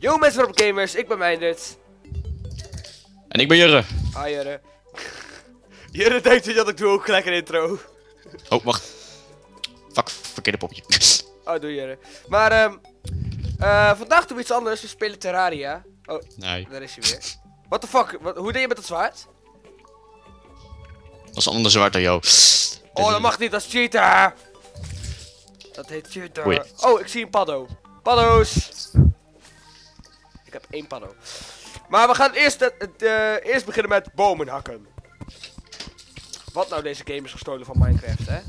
Yo mensen van Gamers, ik ben Meindert. En ik ben Jurre. Hi Jurre. Jurre denkt dat ik doe ook gelijk een intro. Oh, wacht. Fuck, verkeerde popje. Oh, doe Jurre. Maar vandaag doen we iets anders, we spelen Terraria. Oh, Nee. daar is hij weer. What the fuck, hoe deed je met dat zwaard? Dat is een ander zwaard dan jou. Oh, dat mag niet, dat is cheater! Dat heet cheater. Oei. Oh, ik zie een paddo. Paddo's! Ik heb 1 paddo. Maar we gaan eerst beginnen met bomen hakken. Wat nou deze game is gestolen van Minecraft, hè?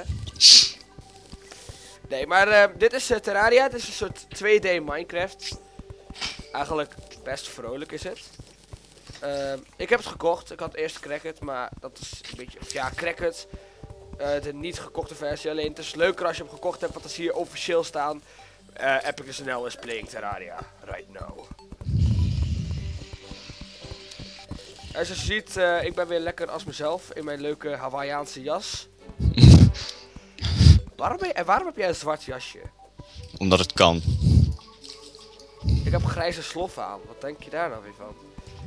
Nee, maar dit is Terraria. Het is een soort 2D Minecraft. Eigenlijk best vrolijk is het. Ik heb het gekocht. Ik had eerst Crackit, maar dat is een beetje... Ja, Crackit. De niet gekochte versie. Alleen het is leuker als je hem gekocht hebt, want dan zie je officieel staan. Epic SNL is playing Terraria right now. En zoals je ziet, ik ben weer lekker als mezelf in mijn leuke Hawaiiaanse jas. Waarom heb jij een zwart jasje? Omdat het kan. Ik heb grijze sloffen aan. Wat denk je daar nou weer van?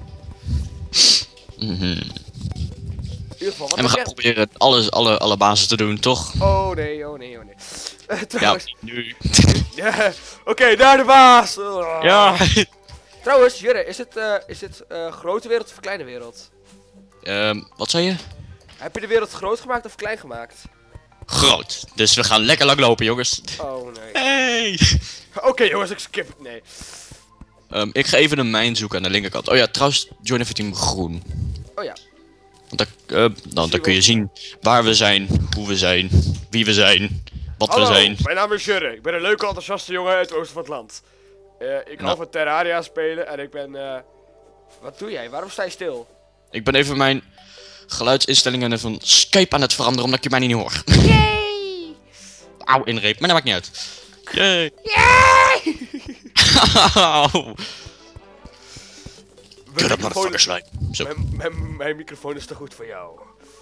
In ieder geval, wat En we gaan proberen alle bases te doen, toch? Oh nee, oh nee, oh nee. Trouwens... Ja, nu. Ja, oké, daar de baas! Ja. Trouwens, Jurre, is dit grote wereld of kleine wereld? Wat zei je? Heb je de wereld groot gemaakt of klein gemaakt? Groot. Dus we gaan lekker lang lopen, jongens. Oh nee. Hey! Oké, jongens, ik skip het, nee. Ik ga even een mijn zoeken aan de linkerkant. Oh ja, trouwens, join even team groen. Oh ja. Want dan kun je zien waar we zijn, hoe we zijn, wie we zijn, wat Hallo, we zijn. mijn naam is Jurre. Ik ben een leuke, enthousiaste jongen uit het oosten van het land. Ik hou van Terraria spelen en ik ben... Wat doe jij? Waarom sta je stil? Ik ben even mijn geluidsinstellingen van Skype aan het veranderen omdat je mij niet hoort. Yay! Auw, inreep, maar dat maakt niet uit. Yay! Yay! Auw! Cut up, motherfucker, slime. Zo. Mijn microfoon is te goed voor jou.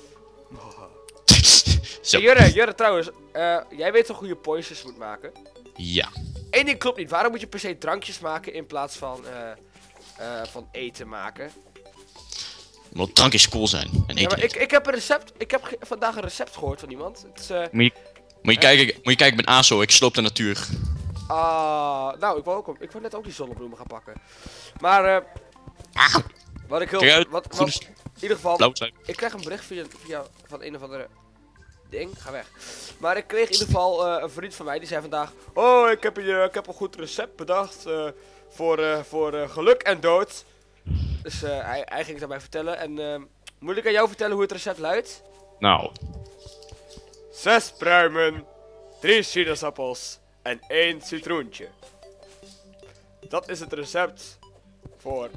Zo. Hey, Jurre, trouwens, jij weet toch hoe je poisons moet maken? Ja. Eén ding klopt niet. Waarom moet je per se drankjes maken in plaats van eten maken? Omdat drankjes cool zijn. En Ja, eten maar niet. ik heb een recept. Ik heb vandaag een recept gehoord van iemand. Het is, Moet je kijken, ik ben ASO, ik sloop de natuur. nou, ik wou net ook die zonnebloemen gaan pakken. Maar, wat ik heel... Kijk uit, in ieder geval, Blauw zijn. ik krijg een bericht via van een of andere ding. Ga weg. Maar ik kreeg in ieder geval een vriend van mij die zei vandaag: oh, ik heb een goed recept bedacht voor geluk en dood. Dus hij ging het aan mij vertellen. En moet ik aan jou vertellen hoe het recept luidt? Nou. 6 pruimen, 3 sinaasappels en 1 citroentje. Dat is het recept voor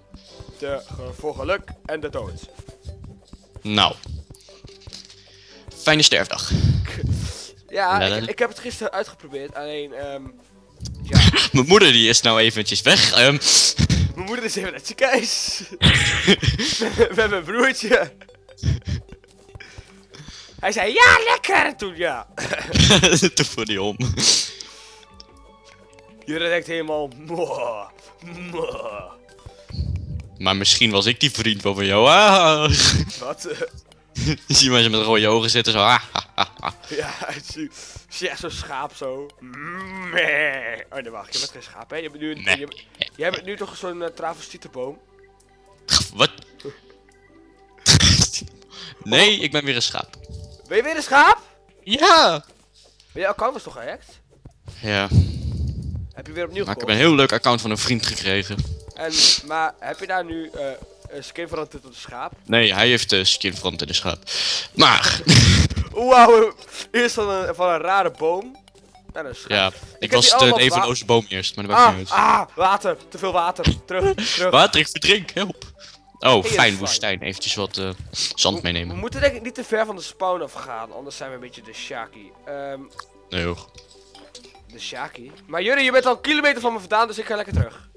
geluk en de dood. Nou. Fijne sterfdag. Ja, ik heb het gisteren uitgeprobeerd, alleen ja. Mijn moeder die is nou eventjes weg. Mijn moeder is even naar het ziekenhuis. Met mijn broertje. Hij zei ja, lekker! En toen ja. Toen voor die om. Jurre denkt helemaal moah, moah. Maar misschien was ik die vriend van jou. Ah. Wat? Je ziet mensen met rode ogen zitten zo. Ah, ah, ah, ah. Ja, zie je echt zo'n schaap zo. Meh. Oh nee, wacht, je bent geen schaap, hè? Jij bent nu toch zo'n travestietenboom? Wat? Nee, ik ben weer een schaap. Ben je weer een schaap? Ja! Maar je account was toch gehackt? Ja. Heb je weer opnieuw Maar ik gekocht? heb een heel leuk account van een vriend gekregen. Maar heb je daar nu een skin veranderd tot een schaap? Nee, hij heeft skin veranderd in de schaap. Maar... Wauw, eerst van een rare boom. Naar een schaap. ja, ik heb was hier de allemaal evenloze boom eerst, maar dat maakt niet uit. Water, te veel water. Terug. Water, ik verdrink, help. Oh, Hey, fijn, fijn. woestijn. Eventjes wat zand We meenemen. moeten denk ik niet te ver van de spawn afgaan, anders zijn we een beetje de Shaki. Nee hoor. De Shaki? Maar Jurre, je bent al een kilometer van me vandaan, dus ik ga lekker terug.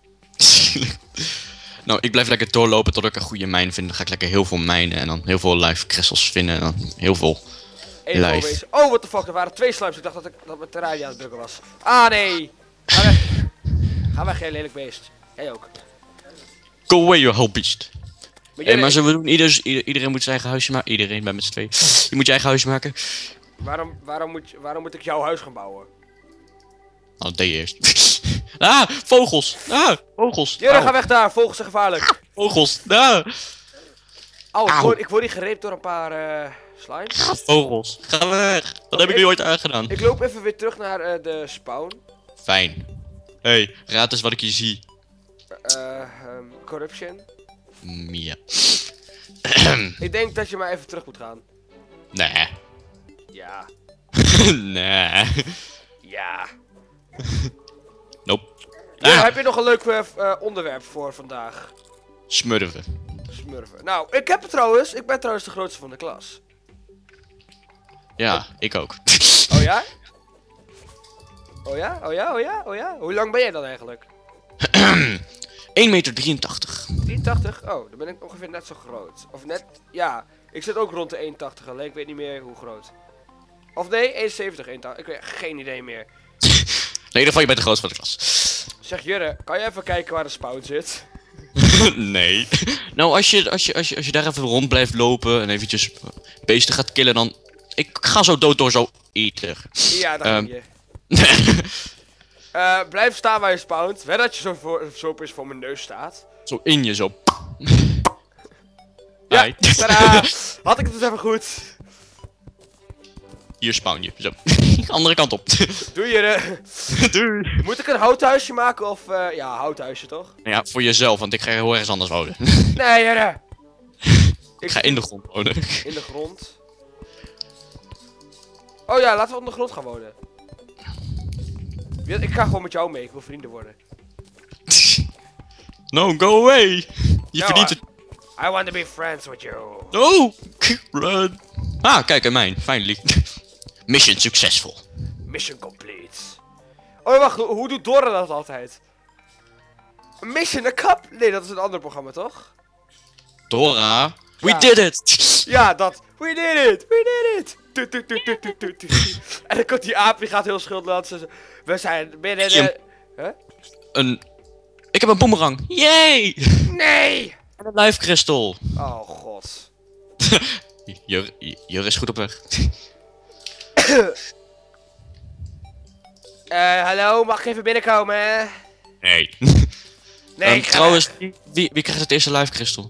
Nou, ik blijf lekker doorlopen tot ik een goede mijn vind. Dan ga ik lekker heel veel mijnen en dan heel veel live crystals vinden en dan heel veel Even live. wezen. Oh, what the fuck, er waren 2 slimes. Ik dacht dat mijn Terraria aan het drukken was. Ah, nee. Ga weg, jij lelijk beest. Jij ook. Go away, you whole beast. Maar, Hey, maar zullen we doen? Iedereen moet zijn eigen huisje maken. Iedereen bij met z'n tweeën. Je moet je eigen huisje maken. waarom moet ik jouw huis gaan bouwen? Nou, dat deed je eerst. Ah, vogels. Ah, vogels. Jurre, Auw. ga weg daar. Vogels zijn gevaarlijk. Vogels. Ah. Auw, ik word hier gereept door een paar slimes. Vogels. Ga weg. Dat heb ik nu ooit aangedaan. Ik loop even weer terug naar de spawn. Fijn. Hey, raad eens wat ik hier zie. Corruption. Ja. Ik denk dat je maar even terug moet gaan. Nee. Ja. Nee. Ja. Nope. Jurre, Ah. heb je nog een leuk onderwerp voor vandaag? Smurven. Smurfen. Nou, ik ben trouwens de grootste van de klas. Ja, ik ook. Oh ja? Oh ja? Oh ja? Oh ja? Oh ja? Hoe lang ben jij dan eigenlijk? 1,83 meter. 83? Oh, dan ben ik ongeveer net zo groot. Of net, ja. Ik zit ook rond de 1,80 alleen ik weet niet meer hoe groot. Of nee, 1,70, 1,80. Ik weet geen idee meer. In ieder geval, je bent de grootste van de klas. Zeg Jurre, kan je even kijken waar de spawn zit? Nee. Nou, als je daar even rond blijft lopen en eventjes beesten gaat killen, dan... Ik ga zo dood door zo eten. Ja, daar ging je. Blijf staan waar je spawnt. Wel dat je zo opeens voor mijn neus staat. Zo in je, zo. Ja, Ai. tadaa! Had ik het dus even goed. Hier spawn je, zo. Andere kant op. Doe Jurre. Doei. Moet ik een houthuisje maken of... ja, houthuisje toch? Ja, voor jezelf, want ik ga heel ergens anders wonen. Nee Jurre! Ik ga in de grond wonen. In de grond. Oh ja, laten we op de grond gaan wonen. Ik ga gewoon met jou mee, ik wil vrienden worden. No, go away. Je No, verdient het. I want to be friends with you. No! Run. Ah, kijk, en mijn. Finally. Mission successful. Mission complete. Oh wacht, hoe doet Dora dat altijd? Mission a cup? Nee, dat is een ander programma toch? Dora. We Ja. did it! Ja, dat. We did it! We did it! Toet, toet, toet, toet, toet, toet, toet. En dan komt die aap, die gaat heel schuldloos. We zijn binnen de... Huh? Ik heb een boemerang. Yay! Nee! En een life crystal. Oh god. Jur is goed op weg. Hallo, mag ik even binnenkomen? Nee. Nee, ik ga trouwens, weg. wie krijgt het eerste life crystal?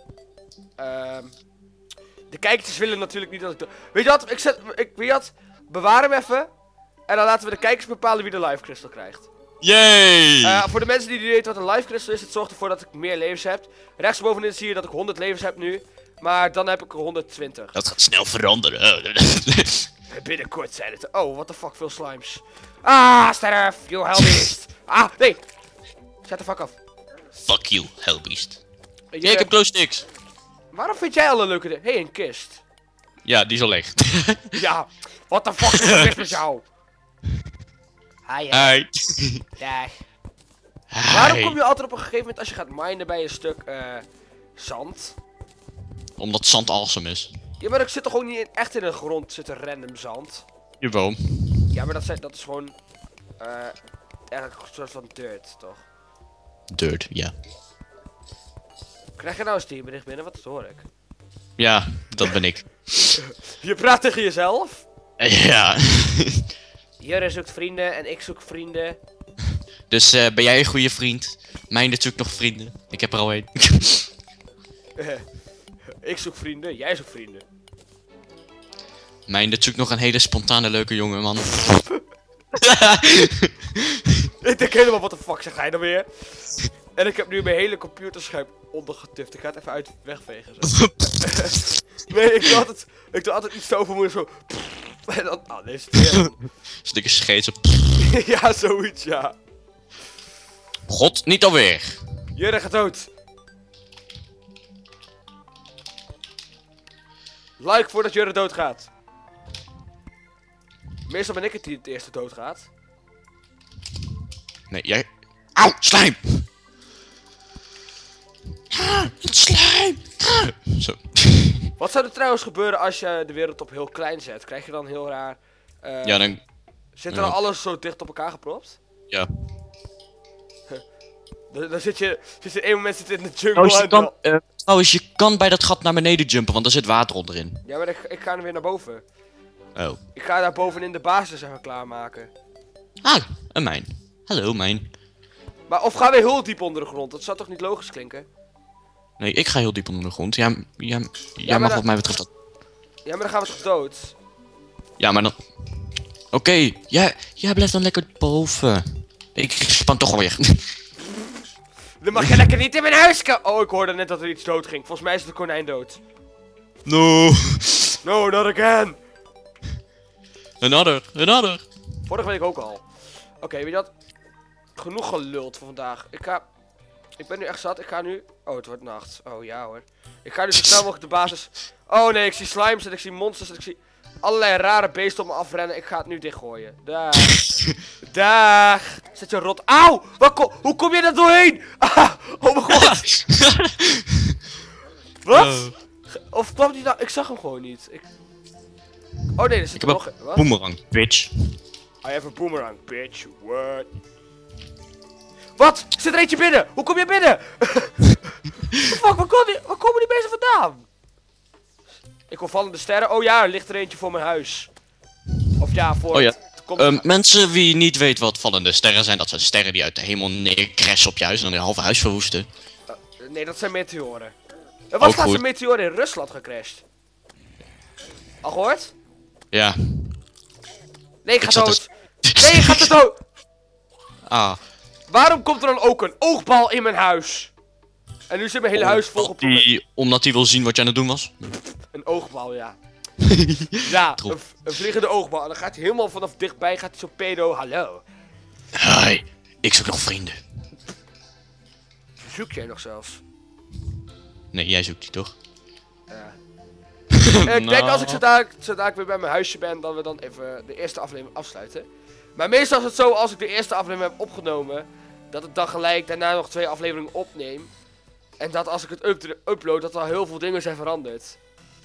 De kijkers willen natuurlijk niet dat ik... Weet je wat? Weet je wat? Bewaar hem even. En dan laten we de kijkers bepalen wie de life crystal krijgt. Yay! Voor de mensen die niet weten wat een life crystal is, het zorgt ervoor dat ik meer levens heb. Rechtsbovenin zie je dat ik 100 levens heb nu. Maar dan heb ik er 120. Dat gaat snel veranderen. Binnenkort zijn het... Oh, what the fuck, veel slimes. Ah, sterf, you hellbeast. Ah, nee. Zet de fuck af. Fuck you, hellbeast. Je- Ja, ik heb glowsticks. Waarom vind jij alle leuke dingen? Hé, een kist. Ja, die is al leeg. Ja, what the fuck is er mis met jou? Hi, Hi. dag. Hi. Waarom kom je altijd op een gegeven moment als je gaat minen bij een stuk zand? Omdat zand awesome is. Ja, maar ik zit toch ook niet echt in de grond, zit er random zand. Jawel. Ja, maar dat is gewoon eigenlijk een soort van dirt, toch? Dirt, ja. Krijg je nou een Steam-bericht binnen? Wat hoor ik? Ja, dat ben ik. Je praat tegen jezelf? Ja. Jurre zoekt vrienden en ik zoek vrienden. Dus ben jij een goede vriend? Mijn zoekt nog vrienden. Ik heb er al één. Ik zoek vrienden, jij zoekt vrienden. Mijn zoekt nog een hele spontane leuke jongen man. Ik denk helemaal, wat de fuck zegt hij dan weer? En ik heb nu mijn hele computerscherm ondergetift. Ik ga het even uit wegvegen. Zo. Nee, ik doe altijd iets te overmoedig zo. En dan, nee, is het weer. Stikke scheet. Ja, zoiets, ja. God, niet alweer. Jurre gaat dood. Like voordat Jurre doodgaat. Meestal ben ik het die het eerste doodgaat. Nee, jij... Auw, slijm! Het slijm! Zo. Wat zou er trouwens gebeuren als je de wereld op heel klein zet? Krijg je dan heel raar... Ja, dan... Zit er dan alles zo dicht op elkaar gepropt? Ja. Dan zit je in één moment in de jungle Trouwens, je en kan, trouwens, je kan bij dat gat naar beneden jumpen, want er zit water onderin. Ja, maar ik ga er weer naar boven. Oh. Ik ga daar bovenin de basis even klaarmaken. Ah, een mijn. Hallo, mijn. Maar of gaan we heel diep onder de grond? Dat zou toch niet logisch klinken? Nee, ik ga heel diep onder de grond. Jij maar mag dan- wat mij betreft dat... Ja, maar dan gaan we toch dood? Ja, maar dan... Oké, jij blijft dan lekker boven. Ik span toch alweer. Dan mag je lekker niet in mijn huis komen. Oh, ik hoorde net dat er iets dood ging. Volgens mij is het konijn dood. No. No, not again. Another. Vorige week ook al. Oké, weet je wat? Genoeg geluld voor vandaag. Ik ben nu echt zat. Ik ga nu... Oh, het wordt nacht. Oh, ja hoor. Ik ga nu zo snel mogelijk de basis... Oh nee, ik zie slimes en ik zie monsters en ik zie allerlei rare beesten op me afrennen. Ik ga het nu dichtgooien. Dag. Dag. Zet je rot... Auw! Hoe kom je daar doorheen? Ah, oh mijn god. Wat? Of kwam die nou... Ik zag hem gewoon niet. Oh nee, er zit Ik er heb nog... een Wat? boomerang, bitch. I have a boomerang, bitch. What? Wat? Zit er eentje binnen? Hoe kom je binnen? What the fuck? Waar komen die mensen vandaan? Ik hoor vallende sterren. Oh ja, er ligt er eentje voor mijn huis. Of ja, voor... Oh ja. Komt... Mensen wie niet weten wat vallende sterren zijn, dat zijn sterren die uit de hemel neercrashen op je huis en dan je halve huis verwoesten. nee, dat zijn meteoren. Er was Ook laatst goed. een meteor in Rusland gecrashed. Al gehoord? Ja. Nee, ik ga Ik zat dood. Nee, ik ga te dood. Ah. Waarom komt er dan ook een oogbal in mijn huis? En nu zit mijn hele huis vol op Omdat hij wil zien wat je aan het doen was. een oogbal, ja. Ja, Troep. een vliegende oogbal. En dan gaat hij helemaal vanaf dichtbij, gaat hij zo pedo, hallo. Hi, ik zoek nog vrienden. Zoek jij nog zelfs? Nee, jij zoekt die toch? Ja. Ik denk als ik zo dadelijk weer bij mijn huisje ben, dat we dan even de eerste aflevering afsluiten. Maar meestal is het zo, als ik de eerste aflevering heb opgenomen, dat ik dan gelijk daarna nog 2 afleveringen opneem. En dat als ik het upload, dat er al heel veel dingen zijn veranderd.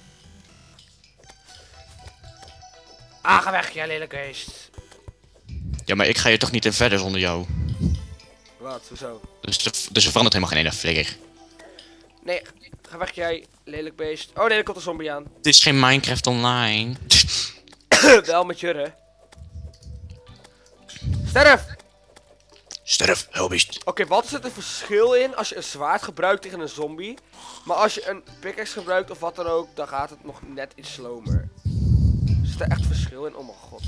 Ah, ga weg, jij lelijke beest. Ja, maar ik ga hier toch niet in verder zonder jou. Wat, hoezo? Dus er verandert helemaal geen ene flikker. Nee, ga weg, jij lelijk beest. Oh nee, er komt een zombie aan. Het is geen Minecraft Online. Wel met Jurre. Sterf! Sterf, helbeest. Oké, wat is het verschil in als je een zwaard gebruikt tegen een zombie? Maar als je een pickaxe gebruikt of wat dan ook, dan gaat het nog net iets slomer. Is er echt verschil in? Oh mijn god.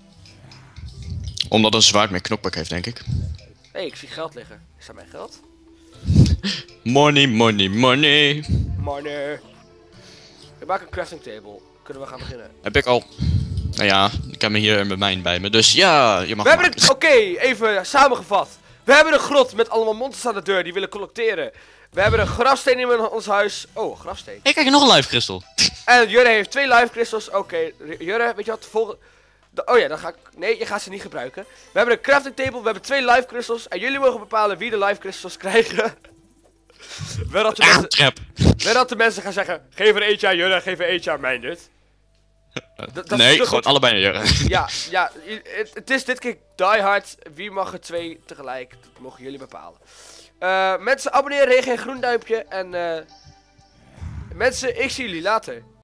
Omdat een zwaard meer knockback heeft, denk ik. Hé, ik zie geld liggen. Is dat mijn geld? Money, money, money. Money. Ik maak een crafting table. Kunnen we gaan beginnen? Heb ik al. Nou ja, ik heb me hier mijn mijn bij me. Dus ja, je mag We hebben maken. een... Oké, even samengevat. We hebben een grot met allemaal monsters aan de deur die willen collecteren. We hebben een grafsteen in ons huis. Oh, een grafsteen. Hey, kijk, nog een live crystal. En Jurre heeft 2 live crystals. Oké, Jurre, weet je wat? Oh ja, dan ga ik... Nee, je gaat ze niet gebruiken. We hebben een crafting table, we hebben 2 live crystals. En jullie mogen bepalen wie de live crystals krijgen. Wel dat de mensen gaan zeggen, geef er eentje aan Jurre, geef er eentje aan mij dit. Nee, gewoon allebei. Ja. Ja, het is dit keer die hard. Wie mag er 2 tegelijk? Dat mogen jullie bepalen. Mensen, abonneren, reageer, groen duimpje. En mensen, ik zie jullie later.